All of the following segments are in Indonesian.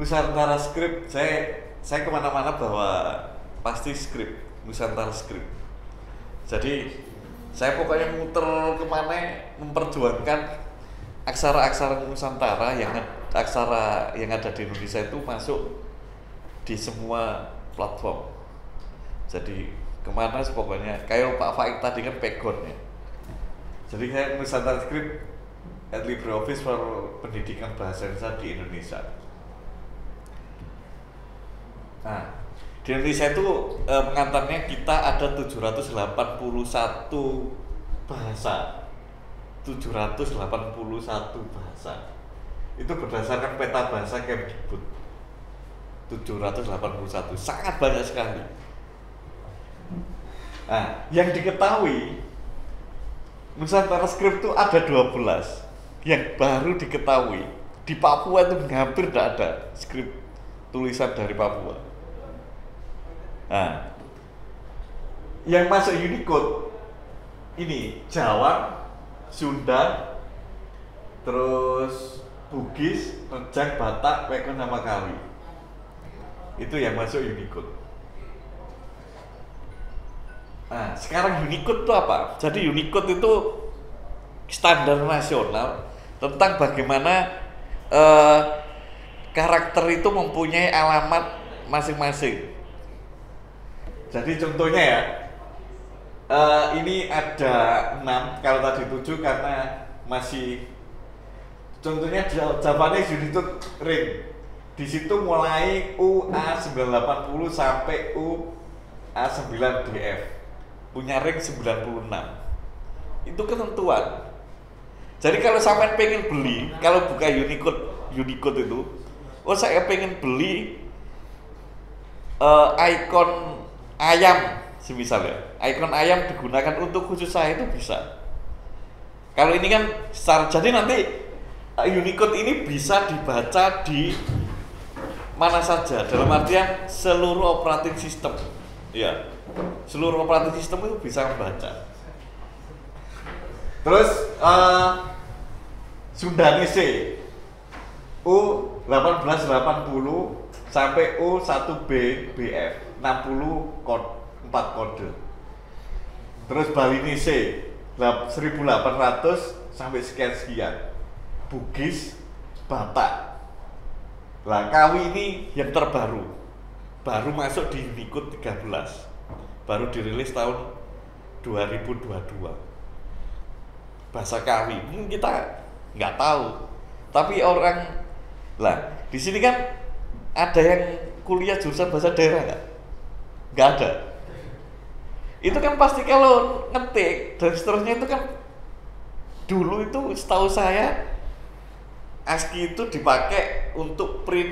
Nusantara Script, saya kemana-mana bawa pasti script, Nusantara Script. Jadi saya pokoknya muter kemana memperjuangkan aksara-aksara Nusantara aksara yang ada di Indonesia itu masuk di semua platform. Jadi kemana pokoknya kayak Pak Faik tadi kan pegon ya. Jadi saya Nusantara Script at LibreOffice for pendidikan bahasa Indonesia di Indonesia. Nah, di Indonesia itu pengantarnya kita ada 781 bahasa. 781 bahasa. Itu berdasarkan peta bahasa Kemdikbud. 781, sangat banyak sekali. Nah, yang diketahui Nusantara Script itu ada 12 yang baru diketahui. Di Papua itu hampir tidak ada skrip tulisan dari Papua. Nah, yang masuk Unicode ini Jawa, Sunda, terus Bugis, Rejang, Batak, Pekon sama Kawi. Itu yang masuk Unicode. Nah, sekarang Unicode itu apa? Jadi Unicode itu standar nasional tentang bagaimana karakter itu mempunyai alamat masing-masing. Jadi contohnya ya, ini ada 6, kalau tadi 7 karena masih. Contohnya Japanese Unicode Ring. Di situ mulai UA980 sampai UA9DF. Punya ring 96. Itu ketentuan. Jadi kalau sampai pengen beli, kalau buka Unicode itu, saya pengen beli ikon ayam, misalnya ikon ayam digunakan untuk khusus saya itu bisa. Kalau ini kan jadi nanti Unicode ini bisa dibaca di mana saja, dalam artian seluruh operating system, ya, seluruh operating system itu bisa membaca. Terus Sundanese U1880 sampai U1BF 4 kode. Terus Balinese 1800 sampai sekian. Bugis, Batak. Lah Kawi ini yang terbaru. Baru masuk di Unicode 13. Baru dirilis tahun 2022. Bahasa Kawi, mungkin kita nggak tahu, tapi orang lah di sini kan ada yang kuliah jurusan bahasa daerah nggak ada. Itu kan pasti kalau ngetik dan seterusnya itu kan dulu itu setahu saya ASCII itu dipakai untuk print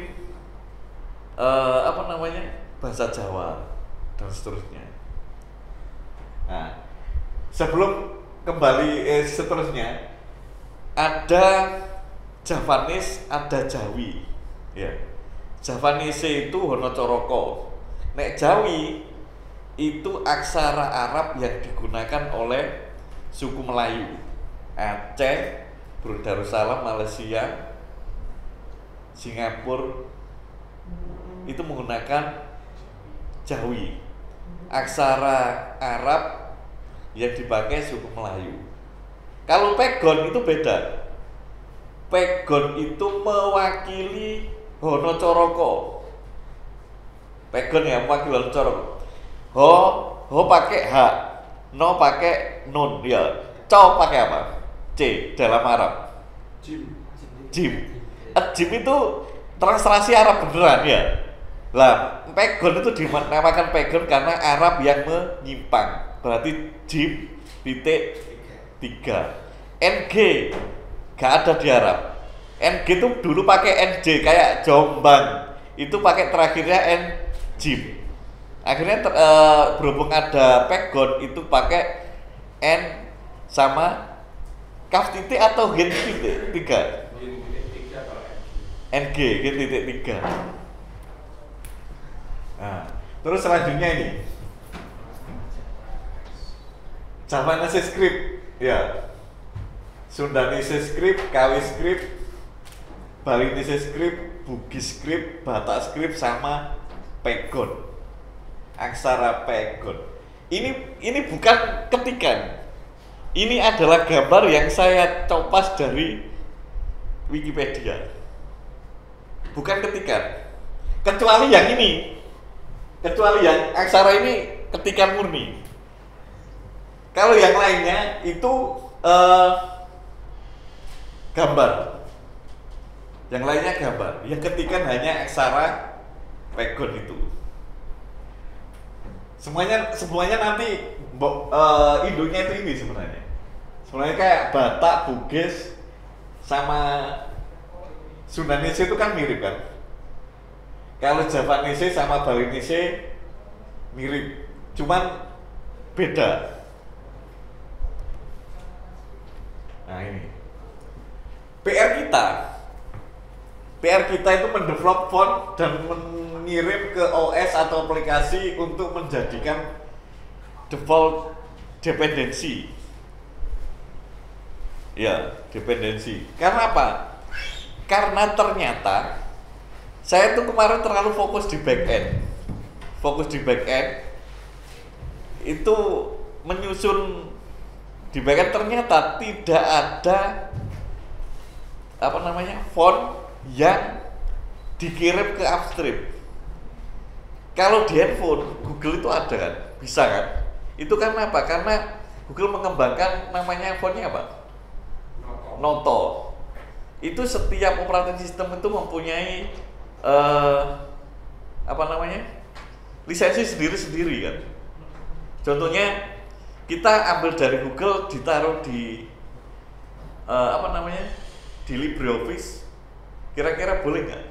bahasa Jawa dan seterusnya. Nah, sebelum kembali seterusnya ada Javanese, ada Jawi, ya. Javanese itu Honocoroko. Nek Jawi itu aksara Arab yang digunakan oleh suku Melayu, Aceh, Brunei Darussalam, Malaysia, Singapura itu menggunakan Jawi, aksara Arab yang dipakai suku Melayu. Kalau pegon itu beda. Pegon itu mewakili Honocoroko. Pegon ya mewakili Honocoroko. Ho pakai H, no pakai nun ya. Co pakai apa? C dalam Arab. Jim. Jim itu translasi Arab beneran ya. Lah, pegon itu dinamakan pegon karena Arab yang menyimpang. Berarti Jim titik 3. NG gak ada di Arab. NG itu dulu pakai NJ kayak Jombang. Itu pakai terakhirnya N Jim. Akhirnya berhubung ada pegon itu pakai N sama kaf titik atau gen titik 3. NG gen titik 3. Nah, terus selanjutnya ini Javanese script, ya, Sundanese script, Kawi script, Balinese script, Bugis script, Batak script sama Pegon. Aksara Pegon. Ini bukan ketikan. Ini adalah gambar yang saya copas dari Wikipedia. Bukan ketikan. Kecuali yang ini. Kecuali yang aksara ini ketikan murni. Kalau yang lainnya itu gambar. Yang lainnya gambar. Yang ketikan hanya aksara Pegon itu. Semuanya nanti induknya itu ini sebenarnya. Sebenarnya kayak Batak, Bugis sama Sundanese itu kan mirip kan. Kalau Javanese sama Balinese mirip, cuman beda. Nah ini PR kita itu mendevelop font dan mengirim ke OS atau aplikasi untuk menjadikan default dependensi. Ya, dependensi. Karena apa? Karena ternyata saya tuh kemarin terlalu fokus di backend. Fokus di backend itu menyusun di backend ternyata tidak ada font yang dikirim ke upstream. Kalau di handphone Google itu ada kan, bisa kan? Itu karena apa? Karena Google mengembangkan namanya fontnya apa? Noto. Itu setiap operating system itu mempunyai lisensi sendiri-sendiri kan. Contohnya kita ambil dari Google, ditaruh di di LibreOffice, kira-kira boleh nggak?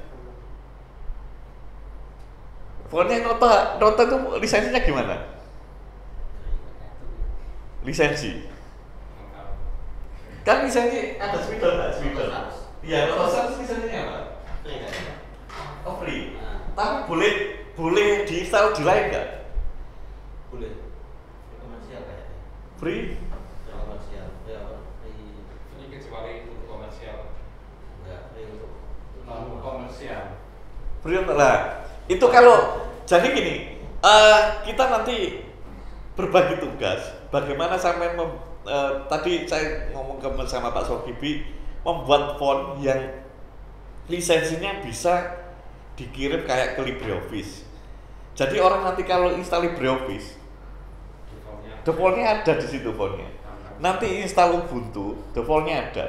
Fontnya Noto itu lisensinya gimana? Lisensi. Kan lisensi ada Swidol nggak? Swidol. Iya, Noto itu lisensinya apa? Oh free. Tapi boleh diinstal di lain nggak? Boleh. Komersial kayaknya. Free? Ya komersial. Ya free. Ini kecuali untuk komersial. Enggak, free untuk Non komersial. Free untuk lah. Itu kalau jadi gini, kita nanti berbagi tugas. Bagaimana sampai tadi saya ngomong sama Pak Sogibi membuat font yang lisensinya bisa dikirim kayak ke LibreOffice. Jadi orang nanti kalau install LibreOffice, defaultnya ada di situ fontnya. Nanti install Ubuntu, defaultnya ada.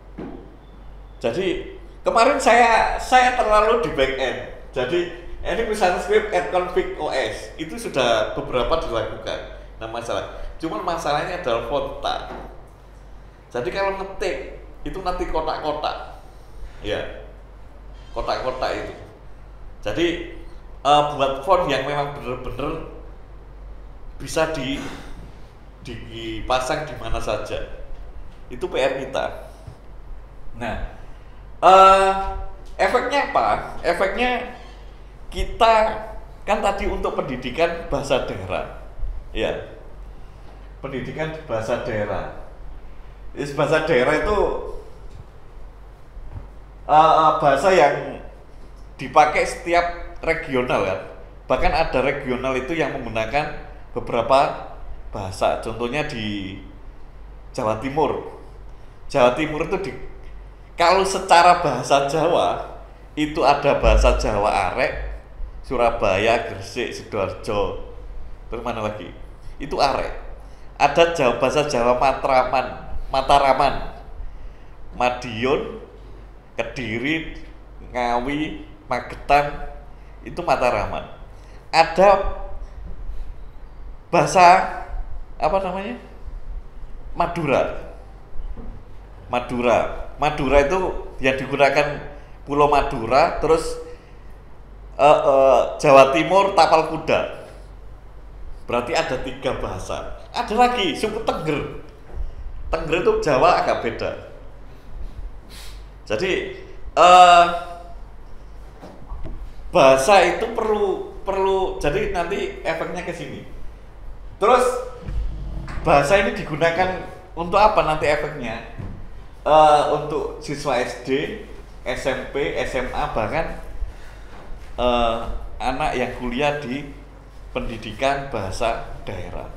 Jadi kemarin saya terlalu di backend. Jadi ini misalnya script add config OS itu sudah beberapa dilakukan. Nah masalah, cuman masalahnya adalah font tag. Jadi kalau ngetik itu nanti kotak-kotak, ya kotak-kotak itu. Jadi buat font yang memang bener-bener bisa dipasang di mana saja. Itu PR kita. Nah, efeknya apa? Efeknya kita kan tadi untuk pendidikan bahasa daerah, ya. Pendidikan bahasa daerah. Bahasa daerah itu bahasa yang dipakai setiap regional kan. Bahkan ada regional itu yang menggunakan beberapa bahasa. Contohnya di Jawa Timur. Jawa Timur itu kalau secara bahasa Jawa itu ada bahasa Jawa Arek, Surabaya, Gresik, Sidoarjo, terus mana lagi? Itu Arek. Ada bahasa Jawa Mataraman, Madiun, Kediri, Ngawi, Magetan, itu Mataraman. Ada bahasa Madura itu yang digunakan Pulau Madura, terus Jawa Timur tapal kuda. Berarti ada 3 bahasa. Ada lagi suku Tengger. Tengger itu Jawa agak beda. Jadi bahasa itu perlu jadi nanti efeknya ke sini. Terus bahasa ini digunakan untuk apa nanti efeknya? Untuk siswa SD SMP, SMA, bahkan anak yang kuliah di pendidikan bahasa daerah.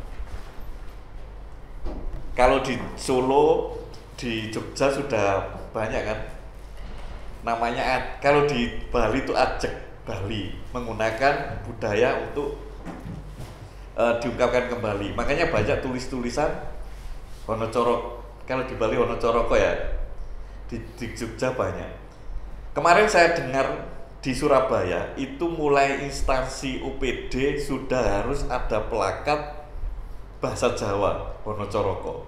Kalau di Solo, di Jogja sudah banyak kan, namanya kalau di Bali itu Ajek Bali, menggunakan budaya untuk diungkapkan kembali. Makanya banyak tulisan Wonocoroko. Kalau di Bali Wonocoroko ya, di Jogja banyak. Kemarin saya dengar di Surabaya itu mulai instansi UPD sudah harus ada plakat bahasa Jawa Wonocoroko.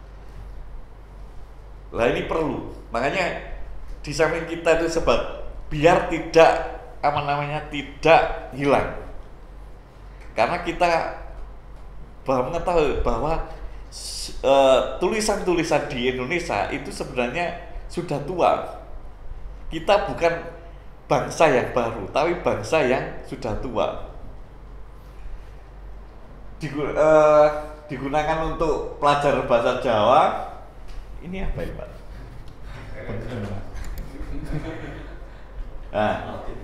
Lah ini perlu, makanya di samping kita itu sebab biar tidak tidak hilang, karena kita mengetahui bahwa tulisan-tulisan di Indonesia itu sebenarnya sudah tua. Kita bukan bangsa yang baru, tapi bangsa yang sudah tua. Digunakan untuk pelajaran bahasa Jawa. Ini apa ya Pak? Nah,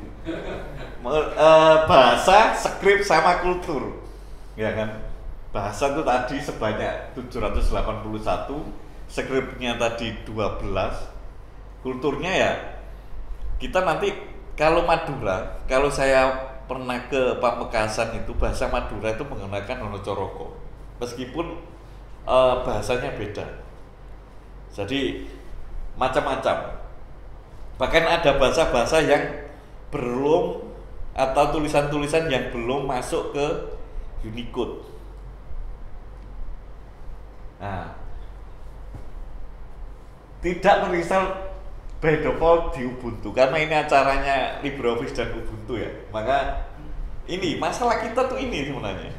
bahasa, skrip sama kultur, ya kan? Bahasa itu tadi sebanyak 781, skripnya tadi 12, kulturnya ya kita nanti kalau Madura, kalau saya pernah ke Pamekasan itu bahasa Madura itu menggunakan Wonocoroko, meskipun bahasanya beda. Jadi macam-macam. Bahkan ada bahasa-bahasa yang belum atau tulisan-tulisan yang belum masuk ke Unicode. Nah, tidak terinstal by default di Ubuntu karena ini acaranya LibreOffice dan Ubuntu ya. Maka ini masalah kita tuh ini sebenarnya.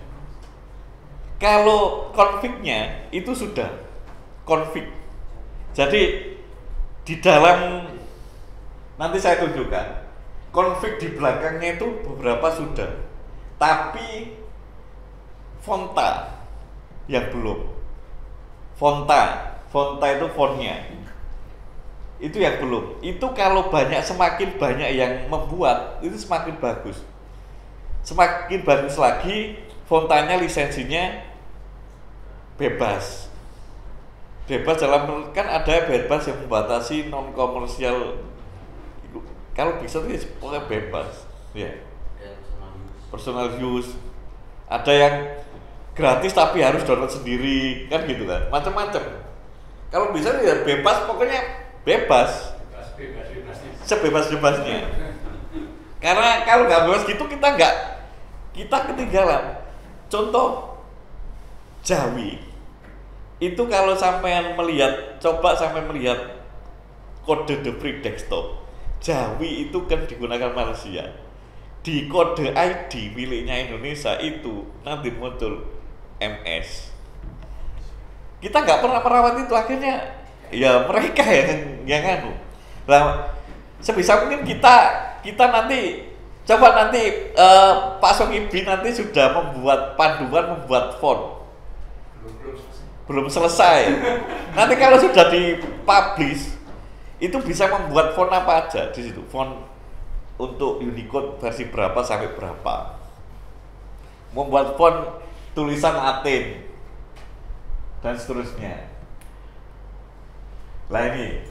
Kalau config-nya itu sudah config. Jadi di dalam nanti saya tunjukkan config di belakangnya itu beberapa sudah, tapi fonta yang belum. Fonta itu fontnya itu yang belum. Itu kalau semakin banyak yang membuat itu semakin bagus. Semakin bagus lagi fontanya, lisensinya bebas. Bebas dalam kan ada bebas yang membatasi non komersial. Kalau bisa itu pokoknya bebas, ya. Personal use. Ada yang gratis tapi harus download sendiri, kan gitu kan, macam-macam. Kalau bisa ya bebas, pokoknya bebas. Sebebas-bebasnya. Karena kalau nggak bebas gitu kita ketinggalan. Contoh Jawi. Itu kalau coba sampai melihat kode The Free Desktop, Jawi itu kan digunakan Malaysia. Di kode ID miliknya Indonesia itu nanti muncul MS. Kita nggak pernah merawat itu, akhirnya ya mereka yang anu. Nah, sebisa mungkin kita nanti coba Pak Songibi nanti sudah membuat panduan, membuat font. Belum selesai. Nanti kalau sudah dipublish itu bisa membuat font apa aja di situ. Font untuk Unicode versi berapa sampai berapa. Membuat font tulisan Latin dan seterusnya. Lah ini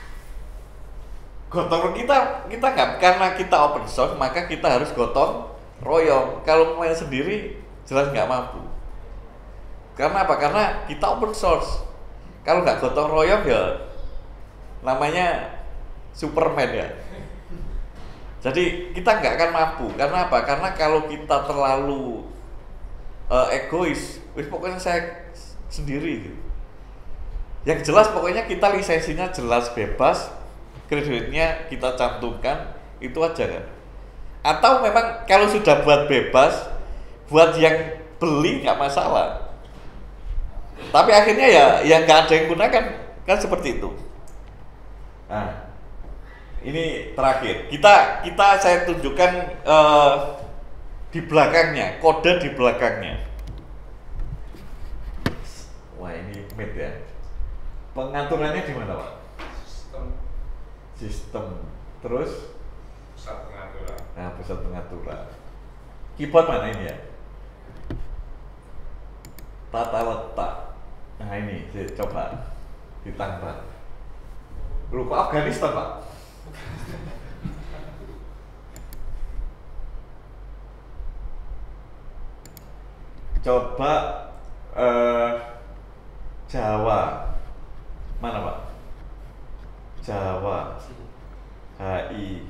gotong kita nggak, karena kita open source maka kita harus gotong royong. Kalau main sendiri jelas nggak mampu. Karena apa? Karena kita open source. Kalau nggak gotong royong ya namanya Superman ya. Jadi kita nggak akan mampu. Karena apa? Karena kalau kita terlalu egois, pokoknya saya sendiri gitu. Yang jelas pokoknya kita lisensinya jelas bebas, kreditnya kita cantumkan, itu aja kan. Atau memang kalau sudah buat bebas, buat yang beli nggak masalah. Tapi akhirnya ya yang nggak ada yang gunakan, kan seperti itu. Nah, ini terakhir. Saya tunjukkan di belakangnya, kode di belakangnya. Wah ini mid ya. Pengaturannya di mana Pak? sistem, terus Pusat pengaturan. nah pusat pengaturan. Keyboard mana ini ya? Tata letak. Nah ini, coba ditambah. Lu kok Afghanistan Pak? Coba Jawa. Mana Pak? Jawa. HI.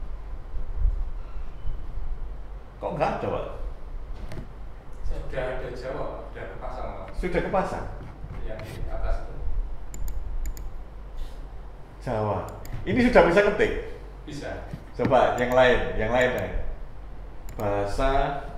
Kok nggak ada Pak? Sudah ada Jawa, sudah kepasang Mas. Sudah kepasang? Yang di atas itu Jawa. Ini sudah bisa ketik? bisa. Coba yang lain ya. Bahasa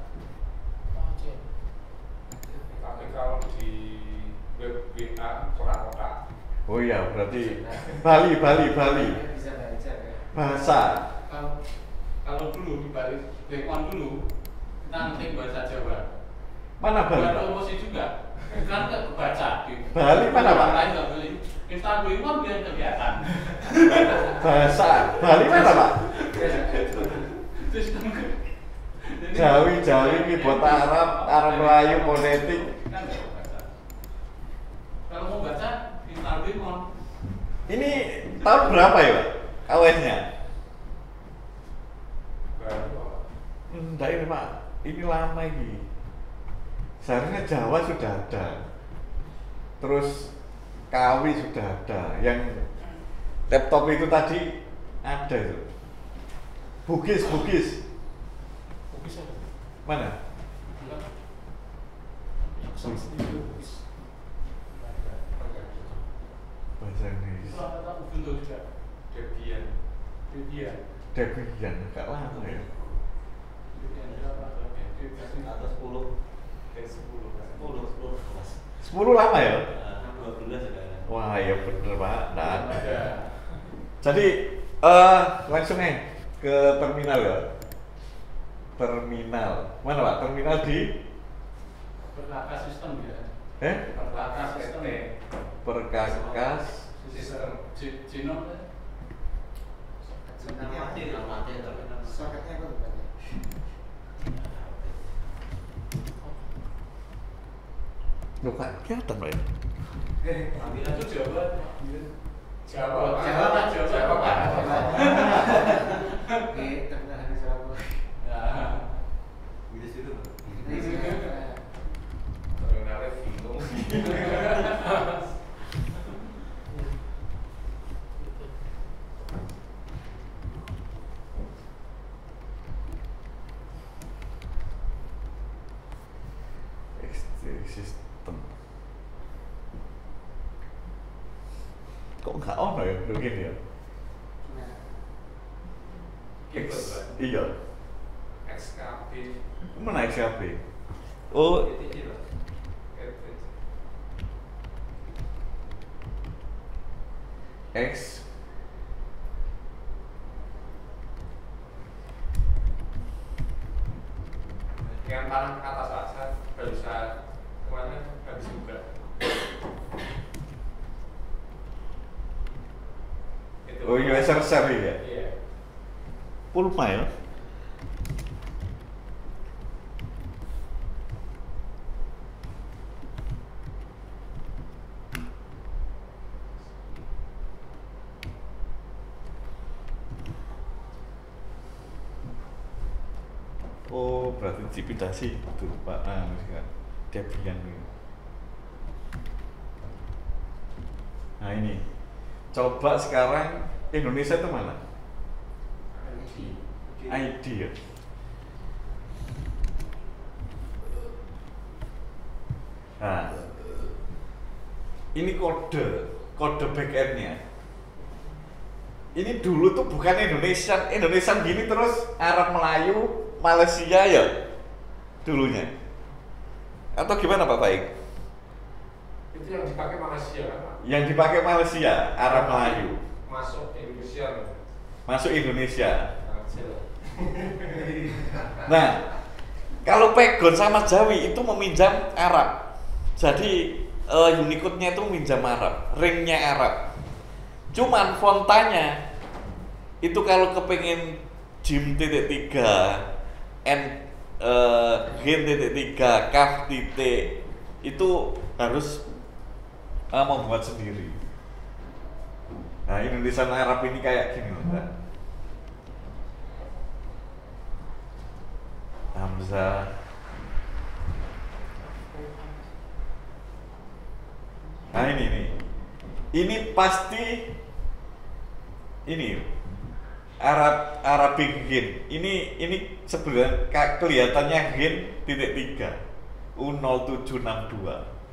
Tapi kalau di web WA kotak-kotak. oh iya berarti Bali. Bisa baca ya. Bahasa Kalau dulu dibalik Lekon dulu kita ngetik bahasa Jawa. mana Bali Buat Pak? promosi juga. Kan nggak kebaca di Bali mana, Pak? Lain nggak beli. Instagram kan biar kelihatan. Bahasa Bali mana Pak? Sistem Jawi, keyboard Arab Melayu, fonetik. kan nggak kebaca. Kalau mau baca Instagram Ini tahun berapa ya Pak? AWS-nya? Enggak ini Pak, ini lama ini. Seharusnya Jawa sudah ada, terus Kawi sudah ada, yang laptop itu tadi ada itu. Bugis, bisa. mana? Bahasa Indonesia. Ubuntu juga. Debian. Debian, agak lama ya. Atas 10 Dan 10 kan. 10 lama ya? 12 sudah ada. Wah ya bener Pak, nggak ada. Ada. Jadi langsung ke terminal ya. Terminal mana Pak? Terminal di Perkakas sistem ya. Perkakas sistem. Sistem Cino. Alamatnya terminal. Soketnya apa tuh? Loh kan kelihatan Pak ya? Itu Jawa. Jawa. Oke, terkenal di Surabaya. Ya. Di situ. Terkenalnya bingung. Sistem. Kok nggak ono ya begini ya? Nah, Iya. XKB. Mana XKB? Oh, X Yang paling ke atas saja bisa kemana habis juga. oh user share ya? Iya. Pulma ya? Oh berarti dipindasi itu Pak Debian ini. Nah ini coba sekarang Indonesia itu mana? ID ya. Nah, ini kode backendnya. Ini dulu tuh bukan Indonesia gini terus Arab Melayu, Malaysia ya dulunya. Atau gimana Pak Baik? Itu yang dipakai Malaysia kan Pak? Yang dipakai Malaysia, Arab Melayu. Masuk Indonesia loh. Masuk Indonesia. Kecil. Nah, kalau Pegon sama Jawi itu meminjam Arab. Jadi Unicode-nya itu meminjam Arab, ringnya Arab. Cuman fontanya itu kalau kepengen gym titik 3 n gen titik 3 kaf titik itu harus membuat sendiri. Nah, Indonesian Arab ini kayak gini loh, Mbak. Hamzah. Nah ini pasti ini Arabic gen. Ini sebenarnya kelihatannya gen titik 3 U0762.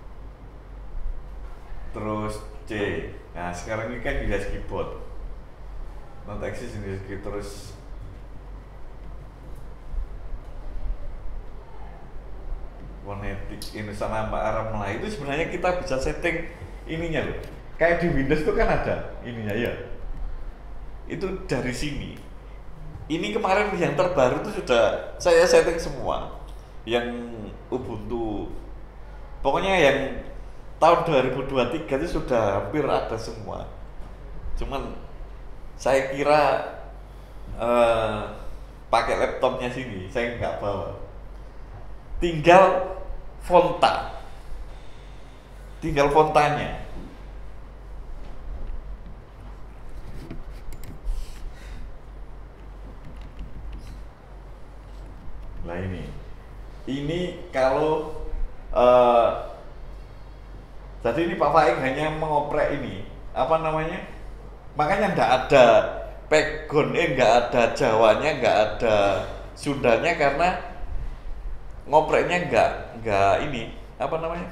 Terus C. Nah sekarang ini kan jelas keyboard. Not exist jenis keyboard. Terus fonetik Indonesia nama Arab Melayu itu sebenarnya kita bisa setting ininya loh. Kayak di Windows itu kan ada ininya ya. Itu dari sini. Ini kemarin yang terbaru itu sudah saya setting semua. Yang Ubuntu. Pokoknya yang tahun 2023 itu sudah hampir ada semua. Cuman saya kira pakai laptopnya sini, saya nggak bawa. Tinggal fontanya. Nah ini kalau jadi ini Pak Faik hanya mengoprek ini apa namanya, makanya nggak ada pegon, nggak ada Jawanya, nggak ada Sundanya karena ngopreknya nggak ini apa namanya,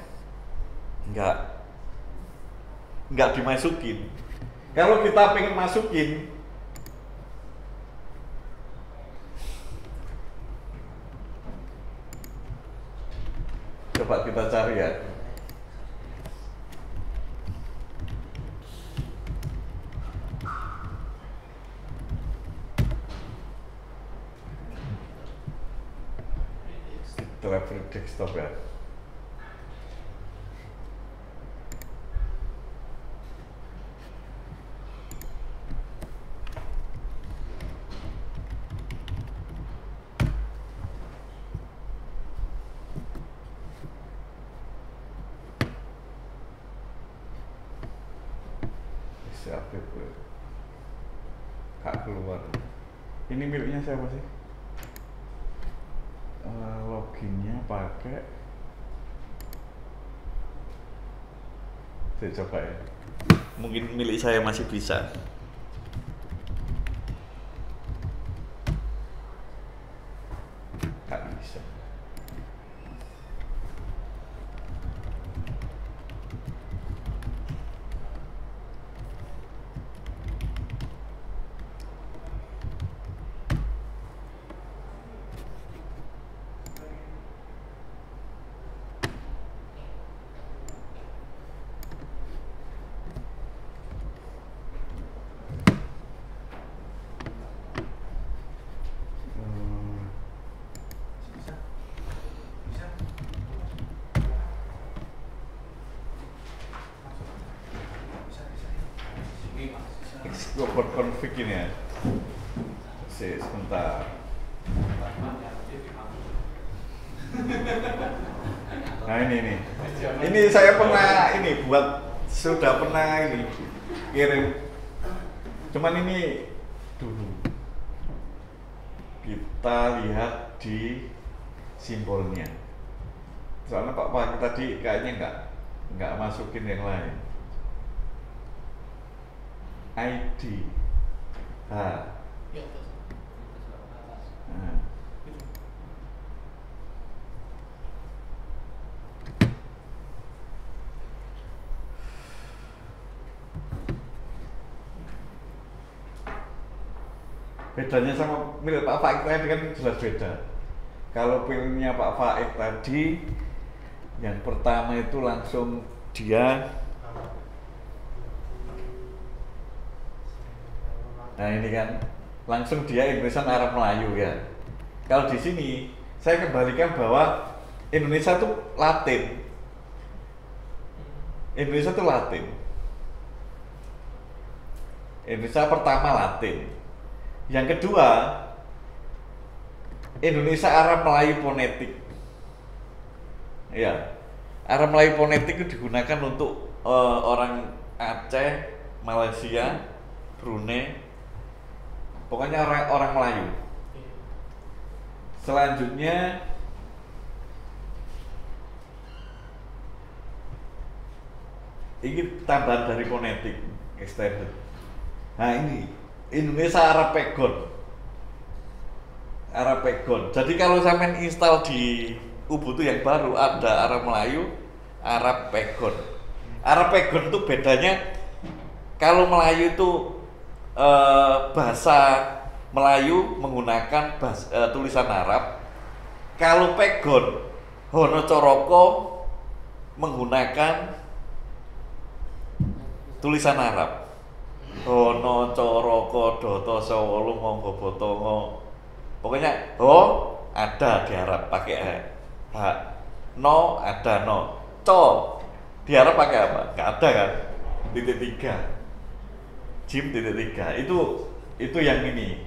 nggak dimasukin. Kalau kita pengen masukin, coba kita cari ya. Driver desktop ya. Siapa itu? Kak keluar. Ini miliknya siapa sih? Loginnya pakai, saya coba ya. Mungkin milik saya masih bisa. Nggak bisa. Explorer config ini ya. Sebentar. Nah ini saya pernah sudah pernah kirim. Cuman ini dulu kita lihat di simbolnya. Soalnya Pak tadi kayaknya nggak masukin yang lain. ID. Nah. Bedanya sama milik Pak Faik tadi kan jelas beda. Kalau pilihnya Pak Faik tadi, yang pertama itu langsung dia. Nah ini kan langsung dia Indonesia Arab Melayu ya. Kalau di sini saya kembalikan bahwa Indonesia itu Latin. Indonesia itu Latin. Indonesia pertama Latin. Yang kedua, Indonesia Arab Melayu Fonetik. Ya, Arab Melayu Fonetik itu digunakan untuk orang Aceh, Malaysia, Brunei, pokoknya orang Melayu. Selanjutnya ini tambahan dari fonetik extended. Nah ini Indonesia Arab Pegon. Arab Pegon. Jadi kalau sampean install di Ubuntu yang baru ada Arab Melayu, Arab Pegon. Arab Pegon itu bedanya, kalau Melayu itu bahasa Melayu menggunakan tulisan Arab. Kalau Pegon, Hono Coroko menggunakan tulisan Arab. Hono Coroko Doto Sawolu Monggo Botongo. Pokoknya ho ada di Arab pakai h. No ada no. Co di Arab pakai apa? Nggak ada kan? Titik tiga. Jim titik tiga. Itu yang ini.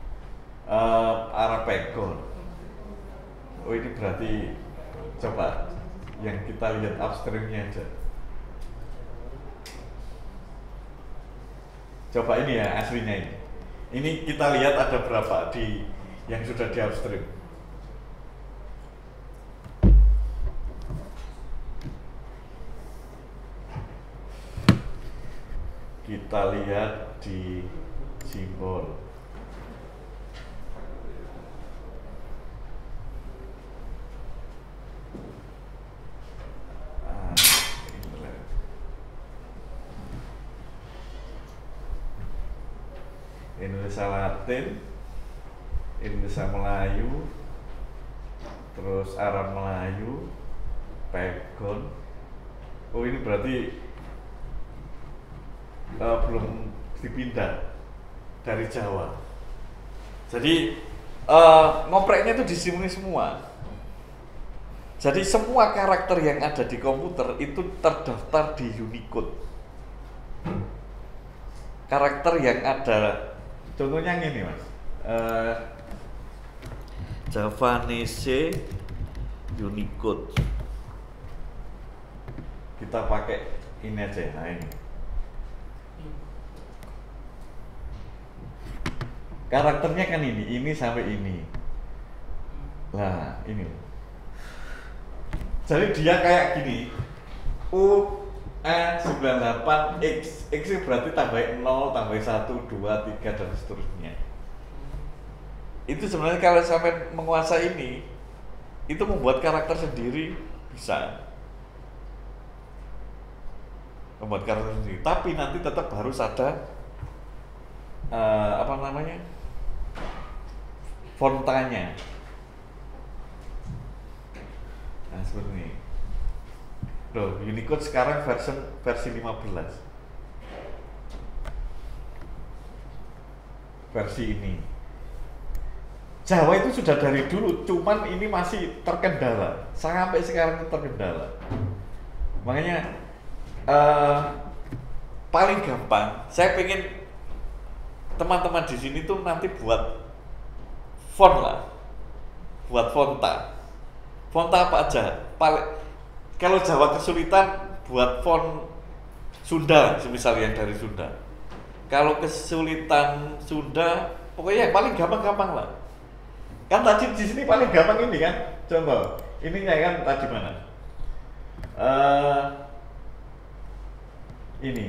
Arab Pegon. Oh ini berarti coba yang kita lihat upstreamnya aja. Coba ini ya aslinya ini. Ini kita lihat ada berapa di yang sudah di upstream. Kita lihat di simbol. Indonesia Latin, Indonesia Melayu, terus Arab Melayu, Pegon. Oh ini berarti belum dipindah dari Jawa. Jadi ngopreknya itu di sini semua. Jadi semua karakter yang ada di komputer itu terdaftar di Unicode. Karakter yang ada, contohnya ini mas, Javanese Unicode. Kita pakai ini aja, nah ini. Karakternya kan ini sampai ini. Nah ini. Jadi dia kayak gini. U98X. X berarti tambahin 0, tambahin 1, 2, 3 dan seterusnya. Itu sebenarnya kalau sampai menguasai ini, itu membuat karakter sendiri bisa. Membuat karakter sendiri. Tapi nanti tetap harus ada apa namanya? Fontanya. Nah seperti ini. Loh, Unicode sekarang versi 15. Versi ini. Jawa itu sudah dari dulu, cuman ini masih terkendala. Sampai sekarang itu terkendala. Makanya paling gampang, saya pengen teman-teman di sini tuh nanti buat font lah, buat fonta. Fonta apa aja? Kalau Jawa kesulitan, buat font Sunda, semisal yang dari Sunda. Kalau kesulitan Sunda, pokoknya yang paling gampang-gampang lah. Kan tadi di sini paling gampang ini kan, contoh. Ininya kan tadi mana? Ini.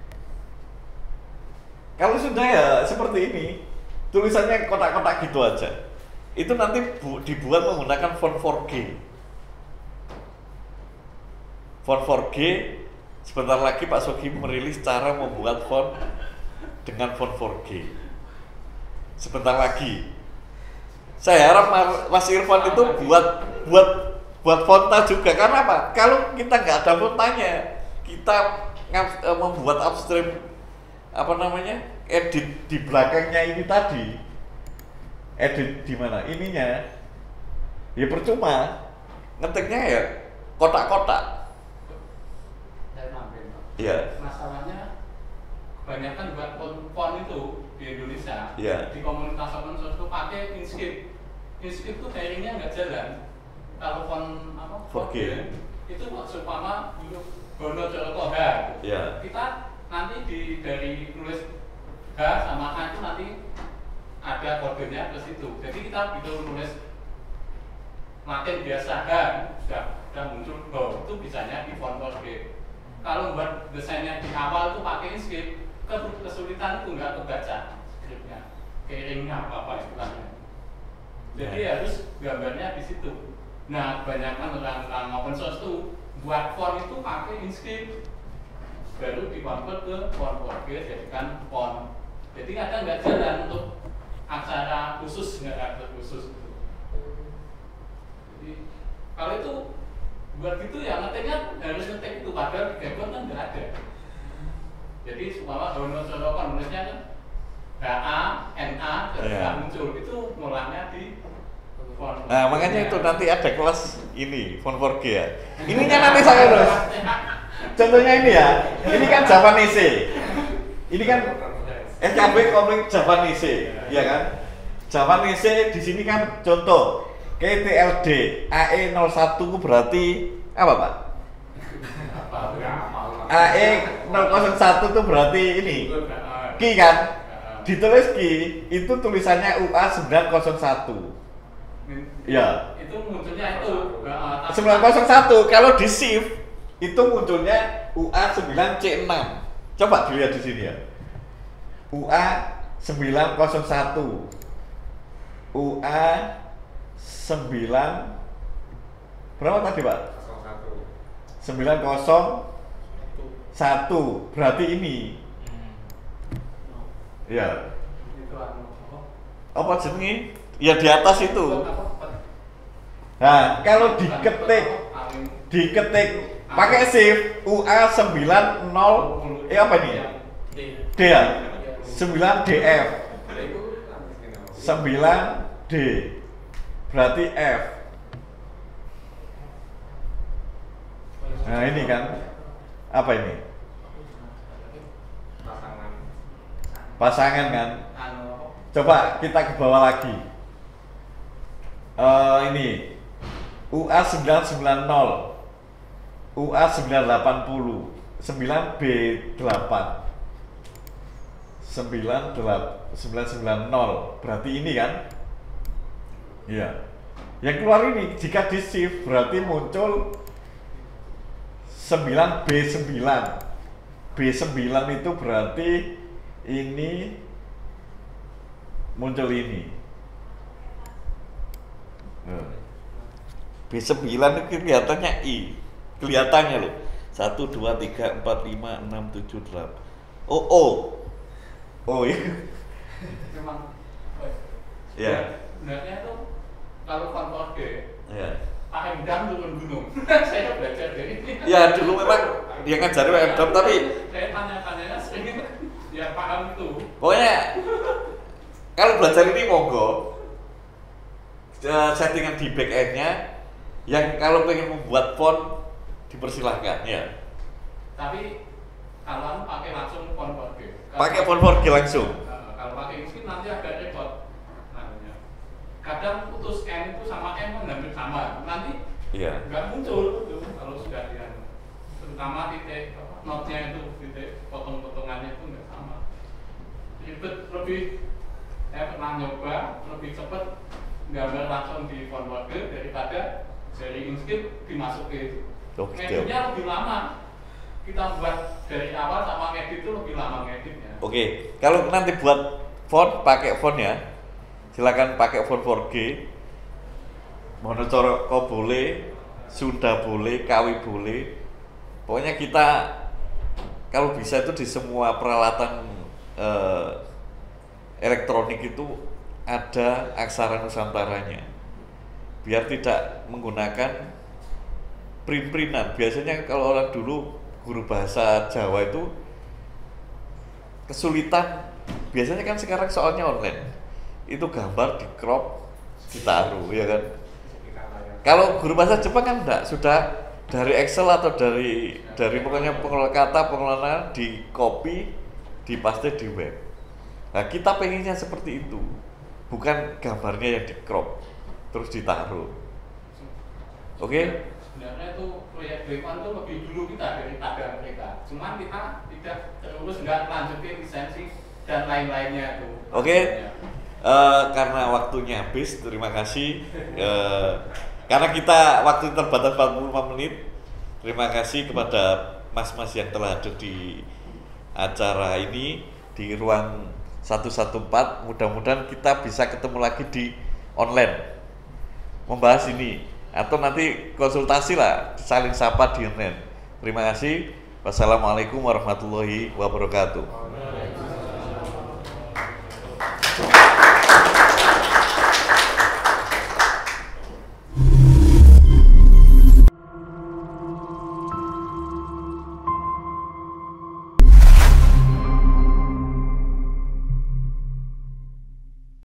Kalau Sunda ya seperti ini, tulisannya kotak-kotak gitu aja. Itu nanti dibuat menggunakan font 4G. Font 4G, sebentar lagi Pak Sogi merilis cara membuat font dengan font 4G. Sebentar lagi. Saya harap Mas Irfan itu buat fonta juga. Karena apa? Kalau kita nggak ada fontanya, kita membuat upstream apa namanya? Edit di belakangnya ini tadi. Edit di mana? Ininya. Ya percuma. Ngetiknya ya kotak-kotak. Saya mampir, Pak. Iya. Masalahnya kebanyakan buat font itu di Indonesia, Iya. di komunitas open source itu pakai Inkscape. Inkscape itu sharingnya nggak jalan. Kalau Forge. itu seumpama Bono Joko H. Iya. Kita nanti dari tulis H sama A itu nanti ada kodenya ke situ. Jadi kita bisa nulis Latin biasa H, sudah muncul H, itu bisanya di font Forge. Kalau buat desainnya di awal itu pakai Inkscape, kesulitan itu nggak kebaca skripnya, keiringnya apa istilahnya. Jadi harus gambarnya di situ. Nah, kebanyakan orang-orang open source tuh buat font itu pakai Inkscape, baru dikonvert ke font Forge jadikan font. Jadi kadang nggak jalan untuk aksara khusus, nggak ada khusus gitu. Jadi kalau itu buat gitu ya ngetiknya harus ngetik itu, padahal di keyboard kan nggak ada. Jadi supaya Bono Joko nulisnya kan HA, NA, nggak muncul, itu mulanya di font. Nah, makanya itu nanti ada kelas ini, font Forge ya. Ininya nanti saya terus. Contohnya ini ya. Ini kan Japanese. Ini kan SKB Komplek Japanese, ya kan? Japanese di sini kan contoh KTLD AE01 itu berarti apa, Pak? AE001 itu berarti ini Ki kan? Ditulis Ki, itu tulisannya UA 901. Ya. Itu munculnya itu 901 kalau di shift itu munculnya UA 9C6. Coba dilihat di sini ya. UA 901. UA 9 berapa tadi, Pak? 901 berarti ini. Ya. Apa jenenge? Ya di atas itu. Nah, kalau diketik pakai shift UA 90 apa ini? D ya? 9DF. 9D. Berarti F. Nah, ini kan apa ini? Pasangan kan? Coba kita ke bawah lagi. Ini UA 990, UA 980, 9B8, 990, berarti ini kan? Iya. Yang keluar ini jika di shift berarti muncul 9B9. B9 itu berarti ini muncul ini. B9 itu kelihatannya I. Kelihatannya loh. 1 2 3 4 5 6 7 8. Oh iya. Memang Ya. sebenarnya itu kalau font Forge Ya. Pak Endam turun gunung. Saya belajar dari ini. Ya dulu memang dia ngajarin Pak tapi saya tanya-tanyanya sering ya paham itu. pokoknya kalau belajar ini monggo settingan di back end-nya yang kalau pengen membuat font dipersilahkan ya. Tapi kalau pakai langsung font Forge. Pakai font Forge langsung. Kalau pakai Inkscape nanti agak repot. Kadang putus N itu sama M kan hampir sama. Nanti Iya. nggak muncul tuh kalau sudah dia. Terutama titik notnya itu, titik potong-potongannya itu nggak sama. Ribet lebih. Saya pernah nyoba lebih cepat gambar langsung di font Forge daripada dari Inkscape dimasukin. Oh, gitu. Ngeditnya lebih lama. Kita buat dari awal sama ngedit itu lebih lama ngeditnya. Oke, kalau nanti buat font pakai font ya. Silakan pakai font Forge. Monocoro boleh, Sunda boleh, Kawi boleh. Pokoknya kita kalau bisa itu di semua peralatan elektronik itu ada aksara Nusantaranya. Biar tidak menggunakan print-printan. Biasanya kalau orang dulu guru bahasa Jawa itu kesulitan. Biasanya kan sekarang soalnya online. Itu gambar di crop ditaruh ya kan. Kalau guru bahasa Jepang kan enggak, sudah dari Excel atau dari pokoknya pengelola kata pengelolaan di copy dipaste di web. Nah, kita pengennya seperti itu, bukan gambarnya yang di crop terus ditaruh. Oke? Sebenarnya itu proyek Dewan itu lebih dulu kita daripada mereka. Cuman kita tidak terus nggak lanjutin lisensi dan lain-lainnya itu. Oke. Karena waktunya habis, terima kasih. Karena kita waktu terbatas 45 menit. Terima kasih kepada mas-mas yang telah hadir di acara ini di ruang 114. Mudah-mudahan kita bisa ketemu lagi di online membahas ini, atau nanti konsultasi lah, saling sapa di online. Terima kasih. Wassalamualaikum warahmatullahi wabarakatuh.